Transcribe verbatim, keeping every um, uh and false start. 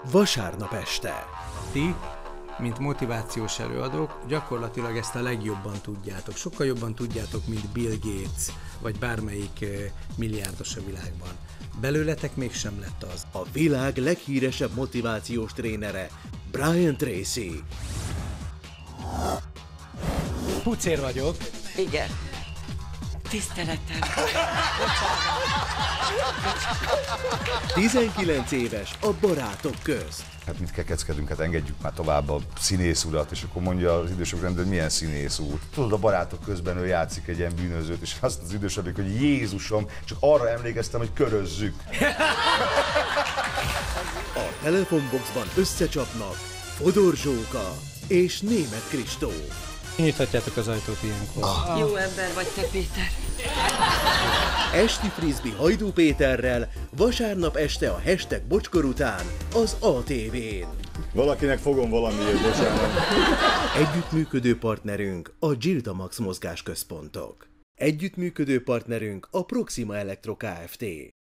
vasárnap este. Ti, mint motivációs előadók, gyakorlatilag ezt a legjobban tudjátok. Sokkal jobban tudjátok, mint Bill Gates, vagy bármelyik milliárdos a világban. Belőletek mégsem lett az. A világ leghíresebb motivációs trénere, Brian Tracy. Pucér vagyok. Igen. Tiszteletem. tizenkilenc éves a barátok közt. Hát mit kekeckedünk, hát engedjük már tovább a színész urat, és akkor mondja az idősebb rendőr, hogy milyen színész úr. Tudod, a barátok közben ő játszik egy ilyen bűnözőt, és azt az idősebbik, hogy Jézusom, csak arra emlékeztem, hogy körözzük. A telefonboxban összecsapnak Fodor Zsóka és Németh Kristó. Nyithatjátok az ajtót ilyenkor. Ah. Jó ember vagy te, Péter. Esti frisbee Hajdú Péterrel vasárnap este a hashtag Bocskor után az á té vén. Valakinek fogom valamiért, bocsánat. Együttműködő partnerünk a Gilda Max mozgásközpontok. Együttműködő partnerünk a Proxima Elektro Kft.